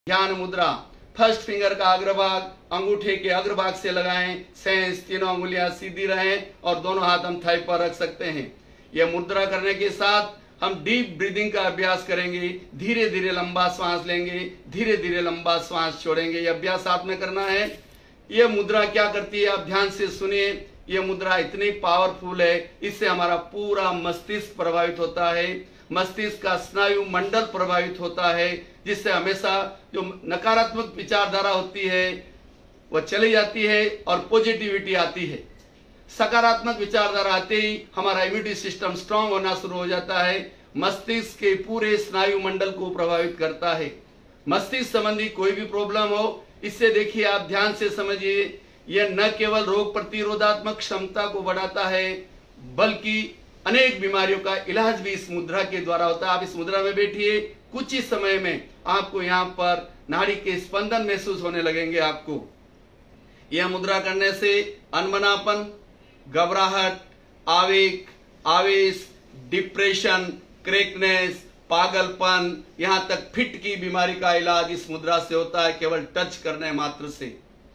ध्यान मुद्रा। First finger का अग्रभाग अंगूठे के अग्रभाग से लगाएं, सेंस तीनों अंगुलियां सीधी रहें और दोनों हाथ हम थाई पर रख सकते हैं। यह मुद्रा करने के साथ हम डीप ब्रीदिंग का अभ्यास करेंगे। धीरे धीरे लंबा श्वास लेंगे, धीरे धीरे लंबा श्वास छोड़ेंगे। यह अभ्यास साथ में करना है। यह मुद्रा क्या करती है आप ध्यान से सुनिए। यह मुद्रा इतनी पावरफुल है, इससे हमारा पूरा मस्तिष्क प्रभावित होता है, मस्तिष्क का स्नायु मंडल प्रभावित होता है, जिससे हमेशा जो नकारात्मक विचारधारा होती है वह चली जाती है और पॉजिटिविटी आती है। सकारात्मक विचारधारा आते ही हमारा इम्यूनिटी सिस्टम स्ट्रांग होना शुरू हो जाता है, मस्तिष्क के पूरे स्नायु मंडल को प्रभावित करता है। मस्तिष्क संबंधी कोई भी प्रॉब्लम हो, इससे देखिए आप ध्यान से समझिए, यह न केवल रोग प्रतिरोधात्मक क्षमता को बढ़ाता है बल्कि अनेक बीमारियों का इलाज भी इस मुद्रा के द्वारा होता है। आप इस मुद्रा में बैठिए, कुछ ही समय में आपको यहाँ पर नाड़ी के स्पंदन महसूस होने लगेंगे। आपको यह मुद्रा करने से अनमनापन, घबराहट, आवेग, आवेश, डिप्रेशन, क्रेकनेस, पागलपन, यहाँ तक फिट की बीमारी का इलाज इस मुद्रा से होता है, केवल टच करने मात्र से।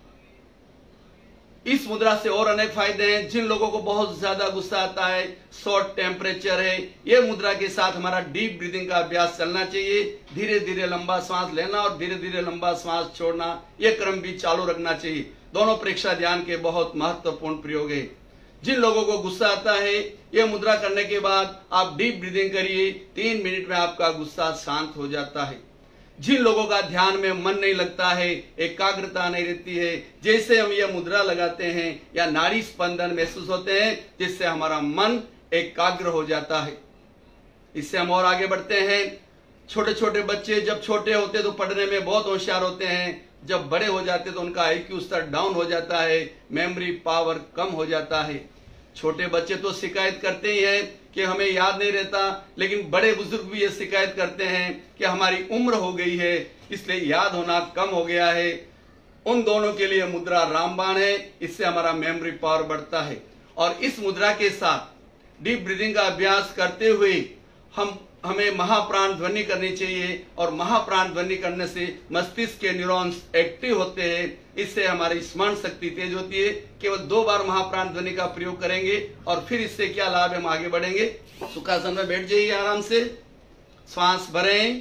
इस मुद्रा से और अनेक फायदे हैं। जिन लोगों को बहुत ज्यादा गुस्सा आता है, शॉर्ट टेम्परेचर है, यह मुद्रा के साथ हमारा डीप ब्रीदिंग का अभ्यास चलना चाहिए। धीरे धीरे लंबा सांस लेना और धीरे धीरे लंबा सांस छोड़ना, यह क्रम भी चालू रखना चाहिए। दोनों प्रेक्षा ध्यान के बहुत महत्वपूर्ण प्रयोग है। जिन लोगों को गुस्सा आता है, यह मुद्रा करने के बाद आप डीप ब्रीदिंग करिए, 3 मिनट में आपका गुस्सा शांत हो जाता है। जिन लोगों का ध्यान में मन नहीं लगता है, एकाग्रता नहीं रहती है, जैसे हम यह मुद्रा लगाते हैं या नाड़ी स्पंदन महसूस होते हैं, जिससे हमारा मन एकाग्र हो जाता है। इससे हम और आगे बढ़ते हैं। छोटे छोटे बच्चे जब छोटे होते तो पढ़ने में बहुत होशियार होते हैं, जब बड़े हो जाते तो उनका IQ स्तर डाउन हो जाता है, मेमोरी पावर कम हो जाता है। छोटे बच्चे तो शिकायत करते ही हैं कि हमें याद नहीं रहता, लेकिन बड़े बुजुर्ग भी ये शिकायत करते हैं कि हमारी उम्र हो गई है, इसलिए याद होना कम हो गया है। उन दोनों के लिए मुद्रा रामबाण है, इससे हमारा मेमोरी पावर बढ़ता है। और इस मुद्रा के साथ डीप ब्रीदिंग का अभ्यास करते हुए हमें महाप्राण ध्वनि करनी चाहिए, और महाप्राण ध्वनि करने से मस्तिष्क के न्यूरॉन्स एक्टिव होते हैं, इससे हमारी स्मरण शक्ति तेज होती है। केवल 2 बार महाप्राण ध्वनि का प्रयोग करेंगे और फिर इससे क्या लाभ है हम आगे बढ़ेंगे। सुखासन में बैठ जाइए, आराम से श्वास भरें।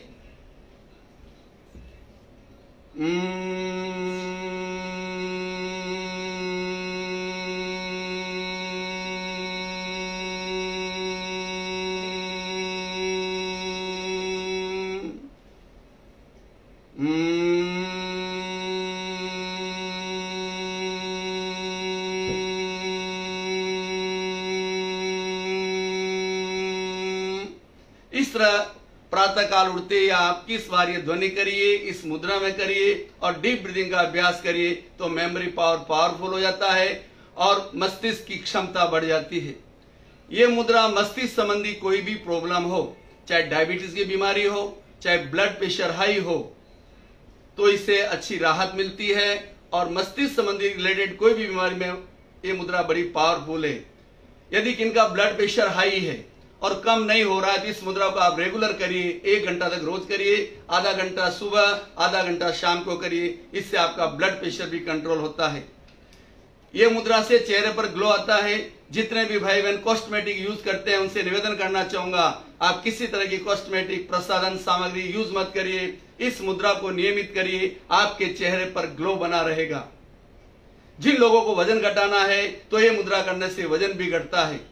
इस तरह प्रातः काल उठते ही आप किस बार ये ध्वनि करिए, इस मुद्रा में करिए और डीप ब्रीदिंग का अभ्यास करिए, तो मेमोरी पावर पावरफुल हो जाता है और मस्तिष्क की क्षमता बढ़ जाती है। ये मुद्रा मस्तिष्क संबंधी कोई भी प्रॉब्लम हो, चाहे डायबिटीज की बीमारी हो, चाहे ब्लड प्रेशर हाई हो, तो इससे अच्छी राहत मिलती है। और मस्तिष्क संबंधी रिलेटेड कोई भी बीमारी में ये मुद्रा बड़ी पावरफुल है। यदि किनका ब्लड प्रेशर हाई है और कम नहीं हो रहा है, तो इस मुद्रा को आप रेगुलर करिए, 1 घंटा तक रोज करिए, आधा घंटा सुबह, आधा घंटा शाम को करिए। इससे आपका ब्लड प्रेशर भी कंट्रोल होता है। यह मुद्रा से चेहरे पर ग्लो आता है। जितने भी भाई बहन कॉस्मेटिक यूज करते हैं, उनसे निवेदन करना चाहूंगा, आप किसी तरह की कॉस्मेटिक प्रसाधन सामग्री यूज मत करिए। इस मुद्रा को नियमित करिए, आपके चेहरे पर ग्लो बना रहेगा। जिन लोगों को वजन घटाना है, तो यह मुद्रा करने से वजन भी घटता है।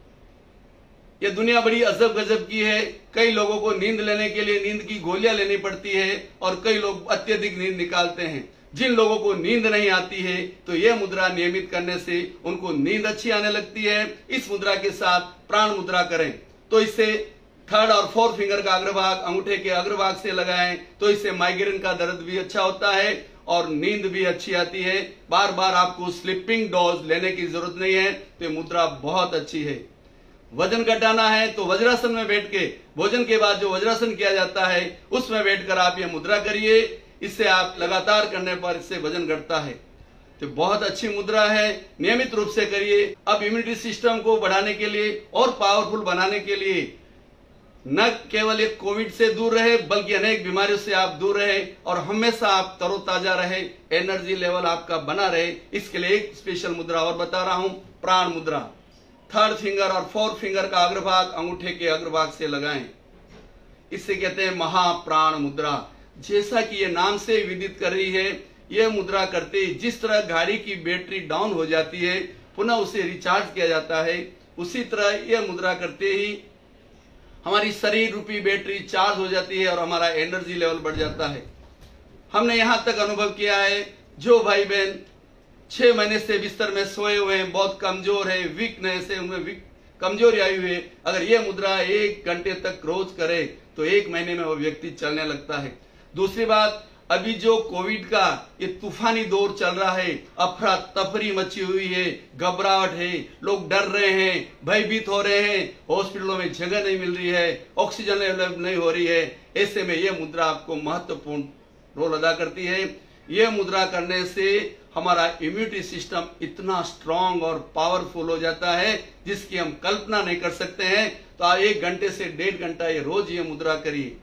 यह दुनिया बड़ी अजब गजब की है। कई लोगों को नींद लेने के लिए नींद की गोलियां लेनी पड़ती है और कई लोग अत्यधिक नींद निकालते हैं। जिन लोगों को नींद नहीं आती है, तो यह मुद्रा नियमित करने से उनको नींद अच्छी आने लगती है। इस मुद्रा के साथ प्राण मुद्रा करें, तो इससे 3rd और 4th फिंगर का अग्रभाग अंगूठे के अग्रभाग से लगाएं, तो इससे माइग्रेन का दर्द भी अच्छा होता है और नींद भी अच्छी आती है। बार बार आपको स्लीपिंग डोज लेने की जरूरत नहीं है, तो मुद्रा बहुत अच्छी है। वजन घटाना है तो वज्रासन में बैठ के, भोजन के बाद जो वज्रासन किया जाता है उसमें बैठकर आप ये मुद्रा करिए। इससे आप लगातार करने पर इससे वजन घटता है, तो बहुत अच्छी मुद्रा है, नियमित रूप से करिए। अब इम्यूनिटी सिस्टम को बढ़ाने के लिए और पावरफुल बनाने के लिए न केवल एक कोविड से दूर रहे बल्कि अनेक बीमारियों से आप दूर रहे और हमेशा आप तरोताजा रहे, एनर्जी लेवल आपका बना रहे। इसके लिए एक स्पेशल मुद्रा और बता रहा हूं, प्राण मुद्रा। थर्ड फिंगर और फोर्थ फिंगर का अग्रभाग अंगूठे के अग्रभाग से लगाएं। इससे कहते हैं महाप्राण मुद्रा। जैसा कि ये नाम से विदित कर रही है, यह मुद्रा करते ही जिस तरह गाड़ी की बैटरी डाउन हो जाती है पुनः उसे रिचार्ज किया जाता है, उसी तरह यह मुद्रा करते ही हमारी शरीर रूपी बैटरी चार्ज हो जाती है और हमारा एनर्जी लेवल बढ़ जाता है। हमने यहां तक अनुभव किया है, जो भाई बहन 6 महीने से बिस्तर में सोए हुए हैं, बहुत कमजोर है, वीकनेस है, उनमें कमजोरी आई हुई है, अगर यह मुद्रा 1 घंटे तक रोज करे तो 1 महीने में वो व्यक्ति चलने लगता है। दूसरी बात, अभी जो कोविड का ये तूफानी दौर चल रहा है, अफरा तफरी मची हुई है, घबराहट है, लोग डर रहे हैं, भयभीत हो रहे हैं, हॉस्पिटलों में जगह नहीं मिल रही है, ऑक्सीजन लेवल नहीं हो रही है, ऐसे में यह मुद्रा आपको महत्वपूर्ण रोल अदा करती है। यह मुद्रा करने से हमारा इम्यूनिटी सिस्टम इतना स्ट्रांग और पावरफुल हो जाता है जिसकी हम कल्पना नहीं कर सकते हैं। तो आप 1 घंटे से 1.5 घंटा ये रोज ये मुद्रा करिए,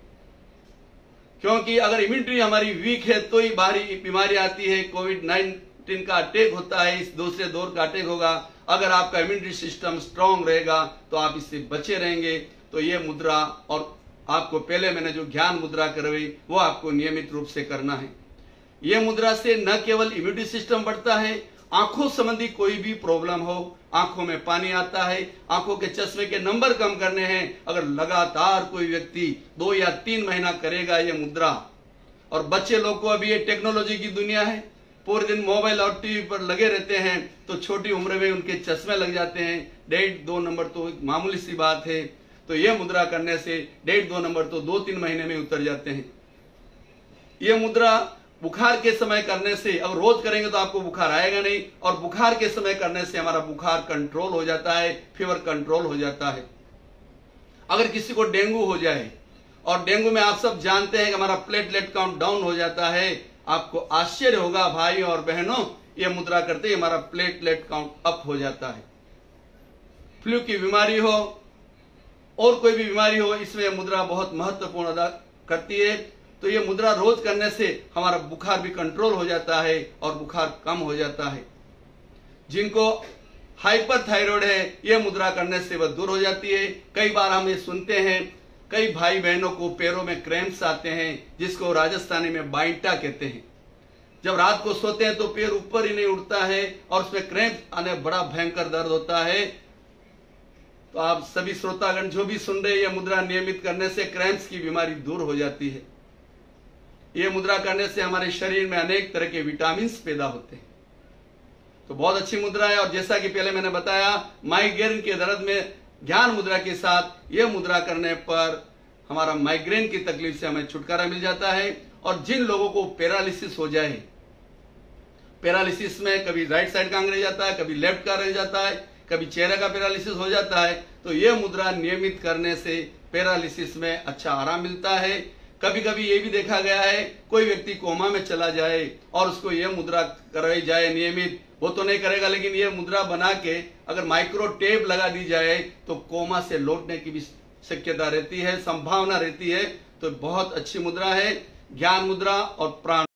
क्योंकि अगर इम्यूनिटी हमारी वीक है तो ही बाहरी बीमारी आती है। कोविड-19 का अटैक होता है, इस दूसरे दौर का अटैक होगा। अगर आपका इम्यूनिटी सिस्टम स्ट्रांग रहेगा तो आप इससे बचे रहेंगे। तो ये मुद्रा, और आपको पहले मैंने जो ज्ञान मुद्रा करवाई वो आपको नियमित रूप से करना है। यह मुद्रा से न केवल इम्यूनिटी सिस्टम बढ़ता है, आंखों संबंधी कोई भी प्रॉब्लम हो, आंखों में पानी आता है, आंखों के चश्मे के नंबर कम करने हैं, अगर लगातार कोई व्यक्ति 2 या 3 महीना करेगा ये मुद्रा। और बच्चे लोग को अभी ये टेक्नोलॉजी की दुनिया है, पूरे दिन मोबाइल और टीवी पर लगे रहते हैं, तो छोटी उम्र में उनके चश्मे लग जाते हैं। 1.5-2 नंबर तो एक मामूली सी बात है। तो ये मुद्रा करने से 1.5-2 नंबर तो 2-3 महीने में उतर जाते हैं। यह मुद्रा बुखार के समय करने से, अब रोज करेंगे तो आपको बुखार आएगा नहीं, और बुखार के समय करने से हमारा बुखार कंट्रोल हो जाता है, फीवर कंट्रोल हो जाता है। अगर किसी को डेंगू हो जाए, और डेंगू में आप सब जानते हैं कि हमारा प्लेटलेट काउंट डाउन हो जाता है, आपको आश्चर्य होगा भाई और बहनों, यह मुद्रा करते ही हमारा प्लेटलेट काउंट अप हो जाता है। फ्लू की बीमारी हो और कोई भी बीमारी हो, इसमें यह मुद्रा बहुत महत्वपूर्ण अदा करती है। तो ये मुद्रा रोज करने से हमारा बुखार भी कंट्रोल हो जाता है और बुखार कम हो जाता है। जिनको हाइपरथायरॉयड है, यह मुद्रा करने से वह दूर हो जाती है। कई बार हम ये सुनते हैं, कई भाई बहनों को पैरों में क्रैम्प्स आते हैं, जिसको राजस्थानी में बाइंटा कहते हैं। जब रात को सोते हैं तो पैर ऊपर ही नहीं उठता है और उसमें क्रैम्प आने बड़ा भयंकर दर्द होता है। तो आप सभी श्रोतागण जो भी सुन रहे हैं, यह मुद्रा नियमित करने से क्रैम्प्स की बीमारी दूर हो जाती है। यह मुद्रा करने से हमारे शरीर में अनेक तरह के विटामिन पैदा होते हैं। तो बहुत अच्छी मुद्रा है। और जैसा कि पहले मैंने बताया, माइग्रेन के दर्द में ज्ञान मुद्रा के साथ यह मुद्रा करने पर हमारा माइग्रेन की तकलीफ से हमें छुटकारा मिल जाता है। और जिन लोगों को पैरालिसिस हो जाए, पैरालिसिस में कभी राइट साइड का अंग रह जाता है, कभी लेफ्ट का रह जाता है, कभी चेहरे का पैरालिसिस हो जाता है, तो यह मुद्रा नियमित करने से पैरालिसिस में अच्छा आराम मिलता है। कभी कभी ये भी देखा गया है, कोई व्यक्ति कोमा में चला जाए और उसको यह मुद्रा कराई जाए नियमित, वो तो नहीं करेगा, लेकिन यह मुद्रा बना के अगर माइक्रो टेप लगा दी जाए तो कोमा से लौटने की भी शक्यता रहती है, संभावना रहती है। तो बहुत अच्छी मुद्रा है ज्ञान मुद्रा और प्राण